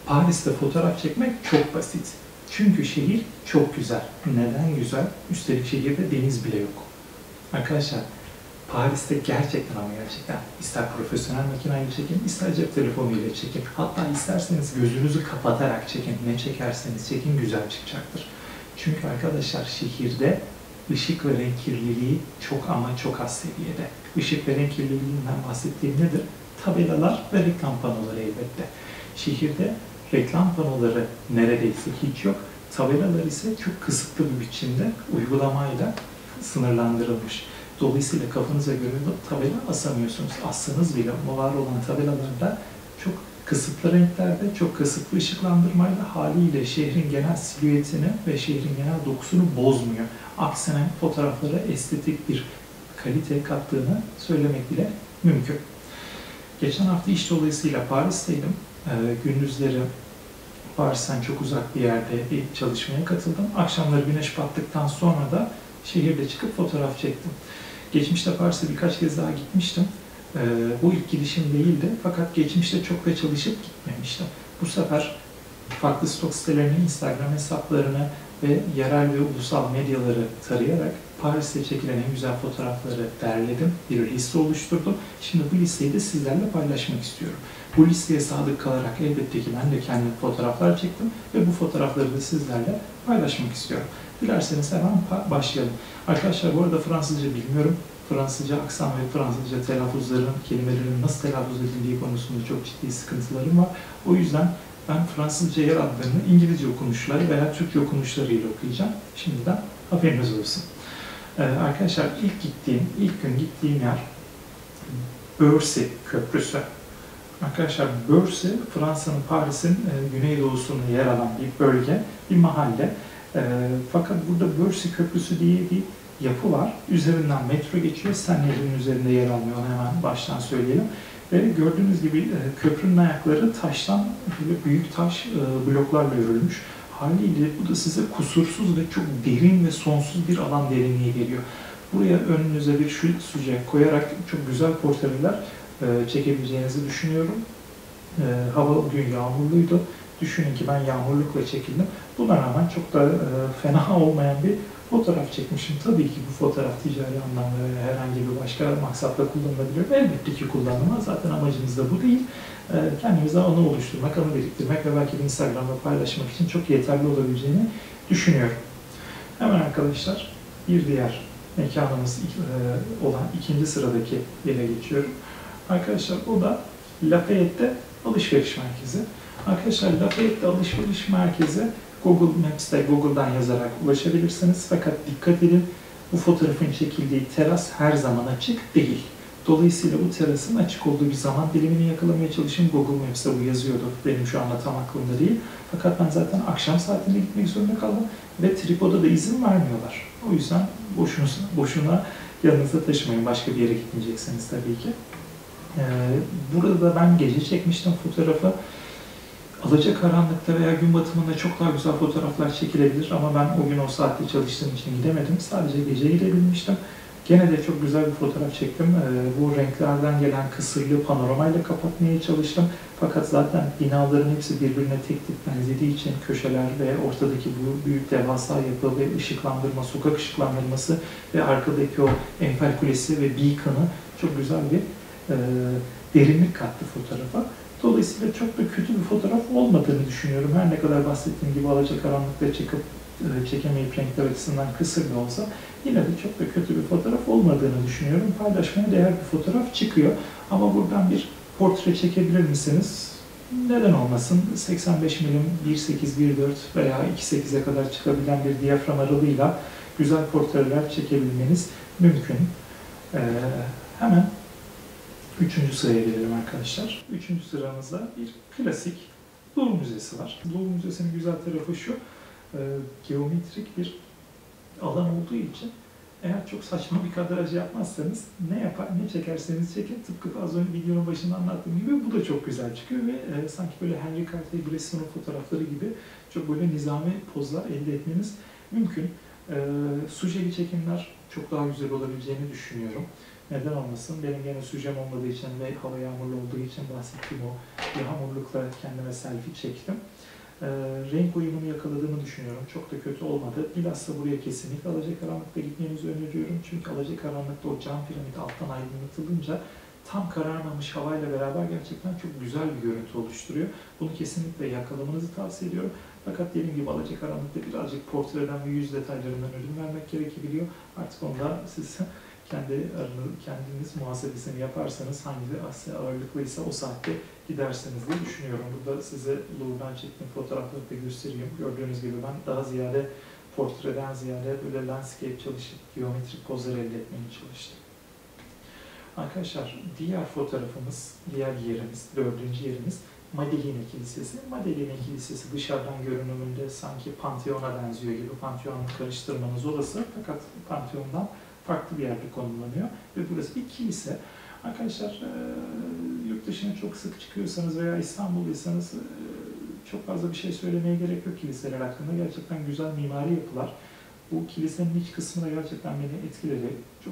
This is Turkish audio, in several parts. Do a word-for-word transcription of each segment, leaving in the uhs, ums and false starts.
Paris'te fotoğraf çekmek çok basit. Çünkü şehir çok güzel. Neden güzel? Üstelik şehirde deniz bile yok. Arkadaşlar, Paris'te gerçekten ama gerçekten ister profesyonel makineyle çekin, ister cep telefonuyla çekin. Hatta isterseniz gözünüzü kapatarak çekin. Ne çekerseniz çekin güzel çıkacaktır. Çünkü arkadaşlar şehirde ışık ve renk kirliliği çok ama çok az seviyede. Işık ve renk kirliliğinden bahsettiğim nedir? Tabelalar ve reklam panoları elbette. Şehirde reklam panoları neredeyse hiç yok. Tabelalar ise çok kısıtlı bir biçimde uygulamayla sınırlandırılmış. Dolayısıyla kafanıza göre tabela asamıyorsunuz. Assanız bile o var olan tabelalarda çok kısıtlı renklerde, çok kısıtlı ışıklandırmayla haliyle şehrin genel silüetini ve şehrin genel dokusunu bozmuyor. Aksine fotoğraflara estetik bir kalite kattığını söylemek bile mümkün. Geçen hafta iş dolayısıyla Paris'teydim. Ee, gündüzleri Paris'ten çok uzak bir yerde bir çalışmaya katıldım. Akşamları güneş battıktan sonra da şehirde çıkıp fotoğraf çektim. Geçmişte Paris'e birkaç kez daha gitmiştim. Ee, bu ilk gidişim değildi. Fakat geçmişte çok da çalışıp gitmemiştim. Bu sefer farklı stok sitelerini, Instagram hesaplarını ve yerel ve ulusal medyaları tarayarak Paris'te çekilen en güzel fotoğrafları derledim. Bir liste oluşturdum. Şimdi bu listeyi de sizlerle paylaşmak istiyorum. Bu listeye sadık kalarak elbette ki ben de kendim fotoğraflar çektim ve bu fotoğrafları da sizlerle paylaşmak istiyorum. Dilerseniz hemen başlayalım. Arkadaşlar bu arada Fransızca bilmiyorum. Fransızca aksan ve Fransızca telaffuzların, kelimelerin nasıl telaffuz edildiği konusunda çok ciddi sıkıntılarım var. O yüzden ben Fransızca yer adlarını İngilizce okunuşları veya Türkçe okunuşlarıyla okuyacağım. Şimdiden haberiniz olsun. Ee, arkadaşlar ilk gittiğim, ilk gün gittiğim yer Bercy Köprüsü. Arkadaşlar Bercy, Fransa'nın Paris'in e, güneydoğusunda yer alan bir bölge, bir mahalle. E, fakat burada Bercy Köprüsü diye bir yapı var. Üzerinden metro geçiyor. Senler'in üzerinde yer almıyor. Onu hemen baştan söyleyelim. Ve gördüğünüz gibi e, köprünün ayakları taştan, böyle büyük taş e, bloklarla örülmüş. Haliyle bu da size kusursuz ve çok derin ve sonsuz bir alan derinliği geliyor. Buraya önünüze bir şu sücek koyarak çok güzel portreler e, çekebileceğinizi düşünüyorum. E, hava bugün yağmurluydu. Düşünün ki ben yağmurlukla çekildim. Buna rağmen çok da e, fena olmayan bir fotoğraf çekmişim. Tabii ki bu fotoğraf ticari anlamda veya herhangi bir başka maksatla kullanılabilir. Elbette ki kullanılmaz. Zaten amacımız da bu değil. E, kendimize anı oluşturmak, anı biriktirmek ve belki de Instagram'da paylaşmak için çok yeterli olabileceğini düşünüyorum. Hemen arkadaşlar bir diğer mekanımız e, olan ikinci sıradaki yere geçiyorum. Arkadaşlar o da Lafayette'de alışveriş merkezi. Arkadaşlar Lafayette'de alışveriş merkezi Google Maps'te Google'dan yazarak ulaşabilirsiniz. Fakat dikkat edin, bu fotoğrafın çekildiği teras her zaman açık değil. Dolayısıyla bu terasın açık olduğu bir zaman dilimini yakalamaya çalışın. Google Maps'te bu yazıyordu. Benim şu anda tam aklımda değil. Fakat ben zaten akşam saatinde gitmek zorunda kaldım ve tripoda da izin vermiyorlar. O yüzden boşuna, boşuna yanınızda taşımayın. Başka bir yere gitmeyecekseniz tabii ki. Ee, burada da ben gece çekmiştim fotoğrafı. Alacakaranlıkta veya gün batımında çok daha güzel fotoğraflar çekilebilir ama ben o gün o saatte çalıştığım için gidemedim. Sadece gece gidebilmiştim. Gene de çok güzel bir fotoğraf çektim. Ee, bu renklerden gelen kısırlığı panoramayla kapatmaya çalıştım. Fakat zaten binaların hepsi birbirine tek tip benzediği için köşeler ve ortadaki bu büyük devasa yapı ve ışıklandırma, sokak ışıklandırması ve arkadaki o Eiffel Kulesi ve Beacon'ı çok güzel bir e, derinlik kattı fotoğrafa. Dolayısıyla çok da kötü bir fotoğraf olmadığını düşünüyorum. Her ne kadar bahsettiğim gibi alacakaranlıkta çıkıp e, çekemeyip renkler açısından kısır da olsa yine de çok da kötü bir fotoğraf olmadığını düşünüyorum. Paylaşmaya değer bir fotoğraf çıkıyor. Ama buradan bir portre çekebilir misiniz? Neden olmasın? seksen beş milim bir sekiz bir dört veya iki sekize kadar çıkabilen bir diyafram aralığıyla güzel portreler çekebilmeniz mümkün. Ee, hemen Üçüncü sıraya gelelim arkadaşlar. Üçüncü sıramızda bir klasik Louvre Müzesi var. Louvre Müzesi'nin güzel tarafı şu, e, geometrik bir alan olduğu için eğer çok saçma bir kadraj yapmazsanız ne yapar, ne çekerseniz çekin, tıpkı az önce videonun başında anlattığım gibi bu da çok güzel çıkıyor ve e, sanki böyle Henri Cartier-Bresson'un fotoğrafları gibi çok böyle nizami pozlar elde etmeniz mümkün. E, sujeli çekimler çok daha güzel olabileceğini düşünüyorum. Neden olmasın? Benim gene süjem olmadığı için ve hava yağmurlu olduğu için bahsettiğim o yağmurlukla kendime selfie çektim. Ee, renk uyumunu yakaladığımı düşünüyorum. Çok da kötü olmadı. Bilhassa buraya kesinlikle alacakaranlıkta gitmenizi öneriyorum. Çünkü alacakaranlıkta o cam piramit alttan aydınlatılınca tam kararmamış havayla beraber gerçekten çok güzel bir görüntü oluşturuyor. Bunu kesinlikle yakalamanızı tavsiye ediyorum. Fakat dediğim gibi alacakaranlıkta birazcık portreden ve yüz detaylarından ödün vermek gerekebiliyor. Artık onda siz kendi aranız, kendiniz muhasebesini yaparsanız hangi ağırlıklıysa o saatte gidersiniz diye düşünüyorum. Burada size Louvre'dan çektiğim fotoğrafları da göstereyim. Gördüğünüz gibi ben daha ziyade portreden ziyade böyle landscape çalışıp geometrik pozlar elde etmeye çalıştım. Arkadaşlar diğer fotoğrafımız, diğer yerimiz, dördüncü yerimiz Madeline Kilisesi. Madeline Kilisesi dışarıdan görünümünde sanki Pantheon'a benziyor gibi. Pantheon'la karıştırmanız olası fakat Pantheon'dan farklı bir yerde konumlanıyor ve burası bir kilise. Arkadaşlar e, yurt dışına çok sık çıkıyorsanız veya İstanbul'daysanız e, çok fazla bir şey söylemeye gerek yok kiliseler hakkında. Gerçekten güzel mimari yapılar. Bu kilisenin iç kısmı da gerçekten beni etkiledi. Çok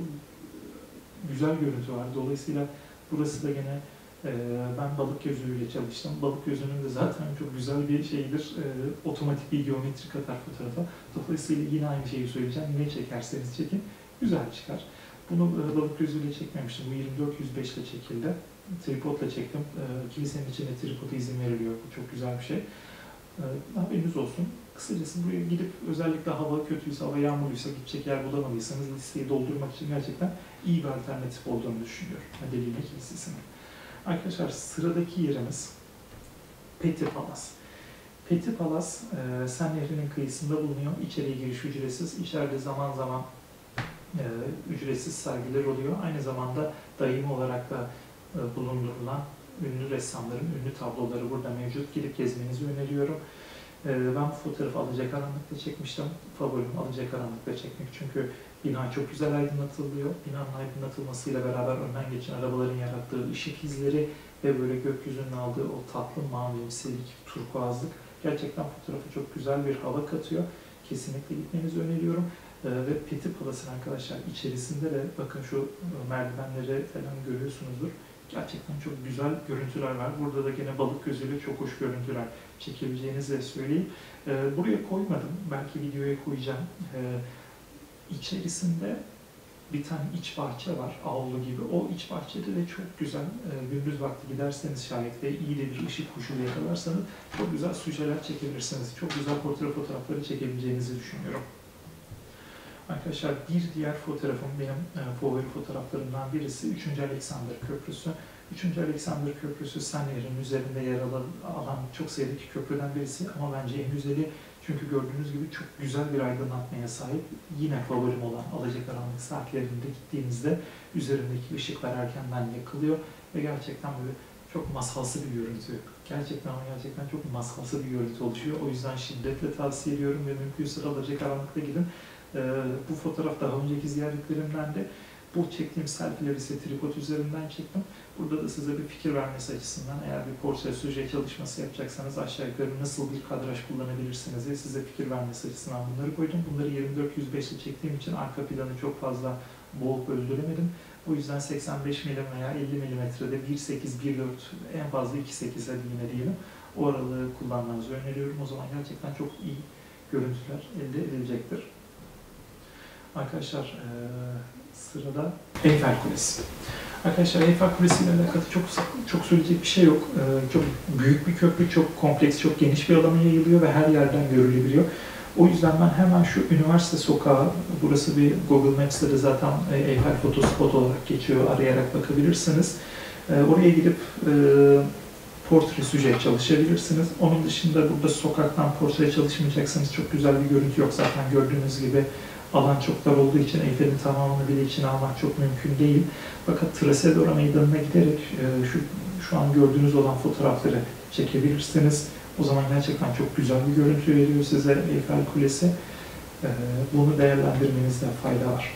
güzel görüntü var. Dolayısıyla burası da gene e, ben balık gözüyle çalıştım. Balık gözünün de zaten çok güzel bir şeydir. E, otomatik bir geometri katar fotoğrafa. Dolayısıyla yine aynı şeyi söyleyeceğim. Ne çekerseniz çekin. Güzel çıkar. Bunu e, balık gözüyle çekmemiştim. Bu yirmi dört yüz beş ile çekildi. Tripodla çektim. E, kilisenin içinde tripoda izin veriliyor. Bu çok güzel bir şey. E, haberiniz olsun. Kısacası buraya gidip özellikle hava kötüyse, hava yağmurluysa gidecek yer bulamadıysanız listeyi doldurmak için gerçekten iyi bir alternatif olduğunu düşünüyorum. Madeline Kilisesi'nin. Arkadaşlar sıradaki yerimiz Petit Palace. Petit Palace, e, Sen Nehri'nin kıyısında bulunuyor. İçeriye giriş ücretsiz. İçeride zaman zaman e, ücretsiz sergiler oluyor. Aynı zamanda daimi olarak da e, bulundurulan ünlü ressamların ünlü tabloları burada mevcut. Gidip gezmenizi öneriyorum. Ben bu fotoğrafı alacakaranlıkta çekmiştim. Favorim alacakaranlıkta çekmek çünkü bina çok güzel aydınlatılıyor. Binanın aydınlatılmasıyla beraber önden geçen arabaların yarattığı ışık izleri ve böyle gökyüzünün aldığı o tatlı mavimsilik, turkuazlık gerçekten fotoğrafa çok güzel bir hava katıyor. Kesinlikle gitmenizi öneriyorum. Ve Petit Palace'ın arkadaşlar içerisinde de bakın şu merdivenleri falan görüyorsunuzdur. Gerçekten çok güzel görüntüler var. Burada da gene balık gözüyle çok hoş görüntüler çekebileceğinizi de söyleyeyim. Ee, buraya koymadım. Belki videoya koyacağım. Ee, içerisinde bir tane iç bahçe var. Avlu gibi. O iç bahçede de çok güzel e, gündüz vakti giderseniz şayet ve iyi de bir ışık koşulu yakalarsanız çok güzel sujeler çekebilirsiniz. Çok güzel portre fotoğrafları çekebileceğinizi düşünüyorum. Arkadaşlar bir diğer fotoğrafım benim e, favori fotoğraflarımdan birisi üçüncü Alexander Köprüsü. üçüncü Alexander Köprüsü Sen Nehri'nin üzerinde yer alan, alan çok sayıdaki köprüden birisi ama bence en güzeli çünkü gördüğünüz gibi çok güzel bir aydınlatmaya sahip. Yine favorim olan alacakaranlık saatlerinde gittiğinizde üzerindeki ışıklar erkenden yakılıyor ve gerçekten böyle çok masalsı bir görüntü. Gerçekten ama gerçekten çok masalsı bir görüntü oluşuyor. O yüzden şiddetle tavsiye ediyorum ve mümkünse alacakaranlıkta gidin. Bu fotoğraf daha önceki ziyaretlerimden de bu çektiğim selfie'leri ise tripod üzerinden çektim. Burada da size bir fikir vermesi açısından eğer bir portre suje çalışması yapacaksanız aşağı yukarı nasıl bir kadraj kullanabilirsiniz diye size fikir vermesi açısından bunları koydum. Bunları yirmi dört yüz beş ile çektiğim için arka planı çok fazla boğup öldüremedim. O yüzden seksen beş milim veya elli milimetrede bir sekiz bir dört en fazla iki sekiz hadi yine diyelim. O aralığı kullanmanızı öneriyorum. O zaman gerçekten çok iyi görüntüler elde edilecektir. Arkadaşlar e, sırada Eyfel Kulesi. Arkadaşlar Eyfel Kulesi ile alakalı çok çok söyleyecek bir şey yok. E, çok büyük bir köprü, çok kompleks, çok geniş bir alana yayılıyor ve her yerden görülebiliyor. O yüzden ben hemen şu üniversite sokağı, burası bir Google Maps'te de zaten Eyfel fotospot olarak geçiyor, arayarak bakabilirsiniz. E, oraya gidip e, portre suje çalışabilirsiniz. Onun dışında burada sokaktan portre çalışmayacaksanız çok güzel bir görüntü yok. Zaten gördüğünüz gibi alan çok dar olduğu için Eyfel'in tamamını bile içine almak çok mümkün değil. Fakat Trastevere Meydanı'na giderek e, şu, şu an gördüğünüz olan fotoğrafları çekebilirsiniz. O zaman gerçekten çok güzel bir görüntü veriyor size Eyfel Kulesi. E, bunu değerlendirmenizde fayda var.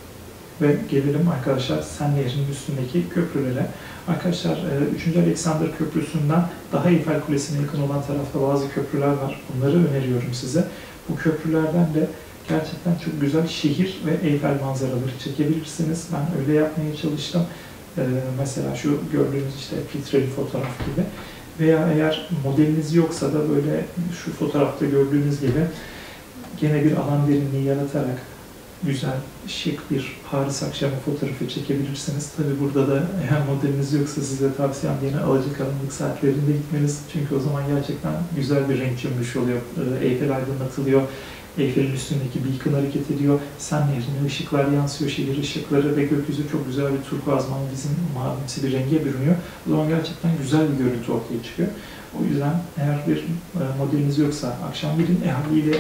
Ve gelelim arkadaşlar Sen Nehri'nin üstündeki köprülere. Arkadaşlar üçüncü Alexander Köprüsü'nden daha Eyfel Kulesi'ne yakın olan tarafta bazı köprüler var. Bunları öneriyorum size. Bu köprülerden de gerçekten çok güzel şehir ve Eyfel manzaraları çekebilirsiniz. Ben öyle yapmaya çalıştım. Ee, mesela şu gördüğünüz işte filtreli fotoğraf gibi. Veya eğer modeliniz yoksa da böyle şu fotoğrafta gördüğünüz gibi gene bir alan derinliği yaratarak güzel, şık bir Paris akşamı fotoğrafı çekebilirsiniz. Tabi burada da eğer modeliniz yoksa size tavsiyem yine alacakaranlık saatlerinde gitmeniz. Çünkü o zaman gerçekten güzel bir renk cümbüş oluyor. Eyfel aydınlatılıyor. Eyfel'in üstündeki beacon hareket ediyor. Sen nehrine ışıklar yansıyor, şehir ışıkları ve gökyüzü çok güzel bir turkuaz mavimsi mavimsi bir renge bürünüyor. O zaman gerçekten güzel bir görüntü ortaya çıkıyor. O yüzden eğer bir modeliniz yoksa akşam gidin. E haliyle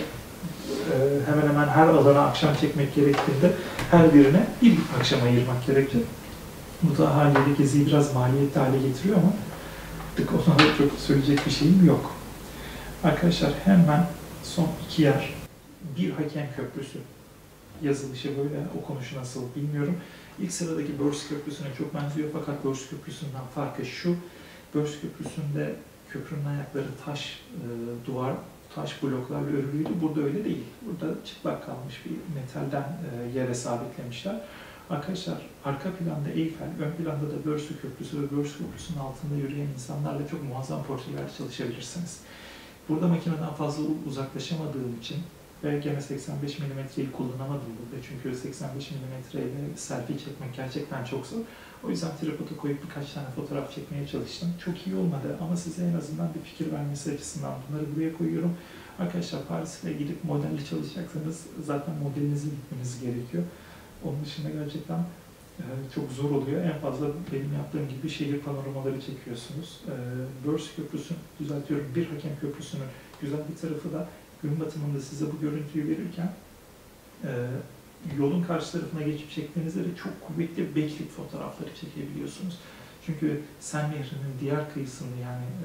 hemen hemen her alana akşam çekmek gerektiğinde her birine bir akşam ayırmak gerekir. Bu da haliyle geziyi biraz maliyetli hale getiriyor ama artık ona da çok söyleyecek bir şeyim yok. Arkadaşlar hemen son iki yer. Bir Hakem Köprüsü. Yazılışı böyle, okunuşu nasıl bilmiyorum. İlk sıradaki Börs Köprüsü'ne çok benziyor fakat Börs Köprüsü'nden farkı şu. Börs Köprüsü'nde köprünün ayakları taş e, duvar, taş bloklarla örülüydü. Burada öyle değil. Burada çıplak kalmış bir metalden e, yere sabitlemişler. Arkadaşlar arka planda Eyfel, ön planda da Börs Köprüsü ve Börs Köprüsü'nün altında yürüyen insanlarla çok muazzam portrelerde çalışabilirsiniz. Burada makineden fazla uzaklaşamadığım için ve gene seksen beş milimetreyi kullanamadım burada. Çünkü seksen beş milimetre ile selfie çekmek gerçekten çok zor. O yüzden tripoda koyup birkaç tane fotoğraf çekmeye çalıştım. Çok iyi olmadı ama size en azından bir fikir vermesi açısından bunları buraya koyuyorum. Arkadaşlar Paris'e gidip modelle çalışacaksanız zaten modelinizle gitmeniz gerekiyor. Onun dışında gerçekten e, çok zor oluyor. En fazla benim yaptığım gibi şehir panoramaları çekiyorsunuz. E, Börs Köprüsü, düzeltiyorum, Bir Hakem Köprüsü'nün güzel bir tarafı da gün batımında size bu görüntüyü verirken e, yolun karşı tarafına geçip çektiğinizde de çok kuvvetli backlit fotoğrafları çekebiliyorsunuz. Çünkü Sen Nehri'nin diğer kıyısında yani e,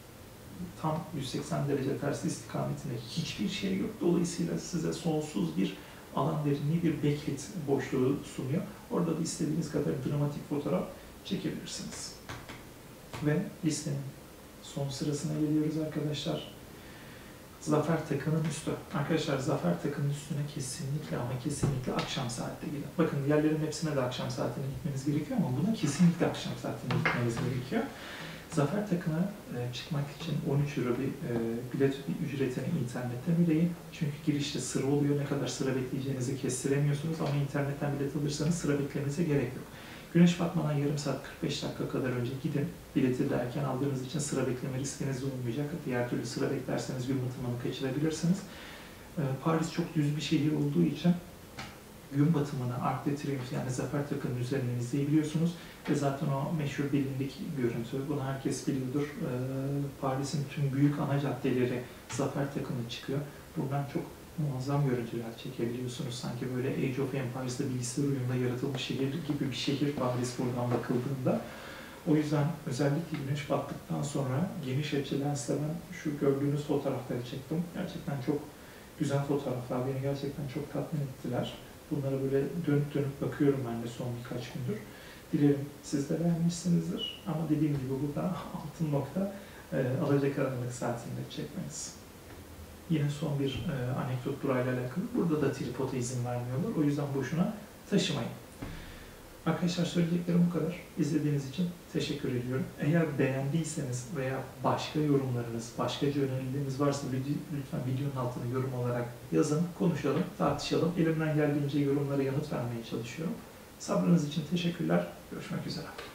tam yüz seksen derece tersi istikametinde hiçbir şey yok. Dolayısıyla size sonsuz bir alan derinliği, bir backlit boşluğu sunuyor. Orada da istediğiniz kadar dramatik fotoğraf çekebilirsiniz. Ve listenin son sırasına geliyoruz arkadaşlar. Zafer Takı'nın üstü. Arkadaşlar Zafer Takı'nın üstüne kesinlikle ama kesinlikle akşam saatte gidin. Bakın diğerlerin hepsine de akşam saatine gitmeniz gerekiyor ama buna kesinlikle akşam saatine gitmeniz gerekiyor. Zafer Takı'na e, çıkmak için on üç euro bir e, bilet ücretini internetten ödeyin. Çünkü girişte sıra oluyor. Ne kadar sıra bekleyeceğinizi kestiremiyorsunuz ama internetten bilet alırsanız sıra beklemenize gerek yok. Güneş batmadan yarım saat kırk beş dakika kadar önce gidin. Bileti de erken aldığınız için sıra bekleme riskiniz olmayacak. Diğer türlü sıra beklerseniz gün batımını kaçırabilirsiniz. Ee, Paris çok düz bir şehir olduğu için gün batımını Arc de Triomphe yani Zafer Takı'nın üzerinden izleyebiliyorsunuz. Ve zaten o meşhur bilindik görüntü. Bunu herkes biliyordur. Ee, Paris'in tüm büyük ana caddeleri Zafer Takı'na çıkıyor. Buradan çok muazzam görüntüler çekebiliyorsunuz. Sanki böyle Age of Empires'da bilgisayar oyununda yaratılmış şehir gibi bir şehir Paris buradan bakıldığında. O yüzden özellikle güneş battıktan sonra geniş açı lensle ben şu gördüğünüz fotoğrafları çektim. Gerçekten çok güzel fotoğraflar. Beni gerçekten çok tatmin ettiler. Bunlara böyle dönüp dönüp bakıyorum ben de son birkaç gündür. Dilerim siz de beğenmişsinizdir. Ama dediğim gibi burada altın nokta e, alacakaranlık saatinde çekmeniz. Yine son bir e, anekdot burayla alakalı. Burada da tripoda izin vermiyorlar. O yüzden boşuna taşımayın. Arkadaşlar söyleyeceklerim bu kadar. İzlediğiniz için teşekkür ediyorum. Eğer beğendiyseniz veya başka yorumlarınız, başka önerileriniz varsa lütfen videonun altına yorum olarak yazın, konuşalım, tartışalım. Elimden geldiğince yorumlara yanıt vermeye çalışıyorum. Sabrınız için teşekkürler. Görüşmek üzere.